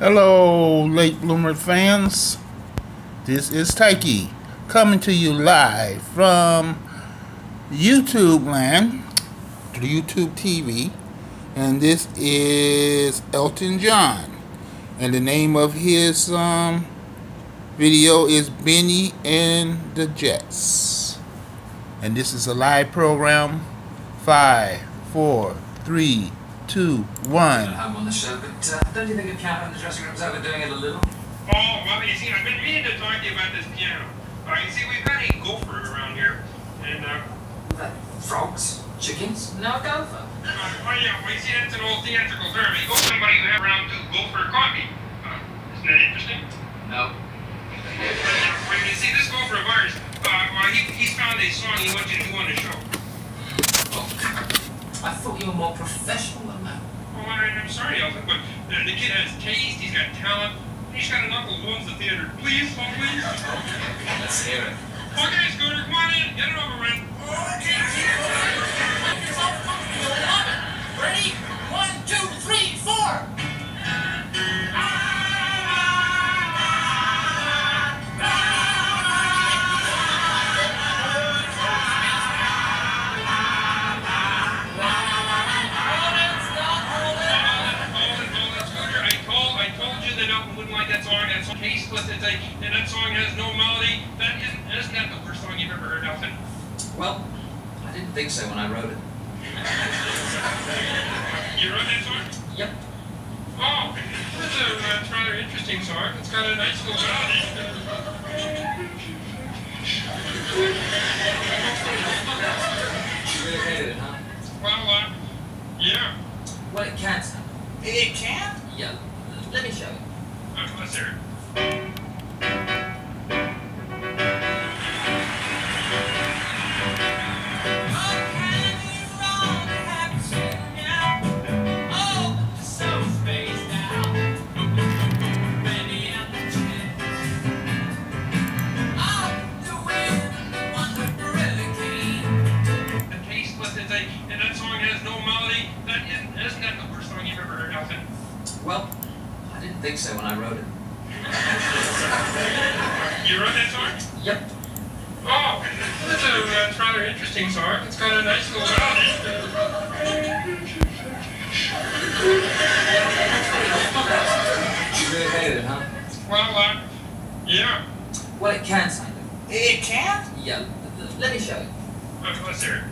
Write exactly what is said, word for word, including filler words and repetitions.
Hello, late bloomer fans. This is Taiki coming to you live from YouTube land, YouTube T V, and this is Elton John, and the name of his um, video is Bennie and the Jets, and this is a live program. Five, four, three, two, one. I'm on the show, but uh, don't you think a piano in the dressing room's overdoing it a little? Oh, well, you see, I've been meaning to talk to you about this piano. Uh, you see, we've got a gopher around here, and, uh... That frogs? Chickens? No, gopher. Uh, oh, yeah, well, you see, that's an old theatrical term. You go somebody who have around to gopher coffee. Uh, isn't that interesting? No. Well, you see, this gopher of ours, uh, well, he, he's found a song he wants you to do on the show. Oh, I thought you were more professional than that. Oh, I, I'm sorry, Elton, but uh, the kid has taste, he's got talent, he's got enough of owns the theater. Please, oh, please. Let's hear it. Okay, Scooter, come on in. Get it over with. Ready? One, two, three, four. That song, that song, tasteless, it's a, and that song has no melody. That isn't, isn't that the worst song you've ever heard, Elton? Well, I didn't think so when I wrote it. You wrote that song? Yep. Oh, that's a uh, it's rather interesting song. It's got a nice little melody. You really hated it, huh? Well, uh, yeah. Well, it can't. It can't? Yeah. Let me show you. Uh, let's hear it. And that song has no melody. That isn't, isn't that the worst song you've ever heard, Elton? Well, I didn't think so when I wrote it. You wrote that song? Yep. Oh, that's a uh, it's rather interesting song. It's got a nice little melody. You really hated it, huh? Well, uh, yeah. Well, it can, kind of. It can't? Yeah. Let me show you. Uh, let's hear it.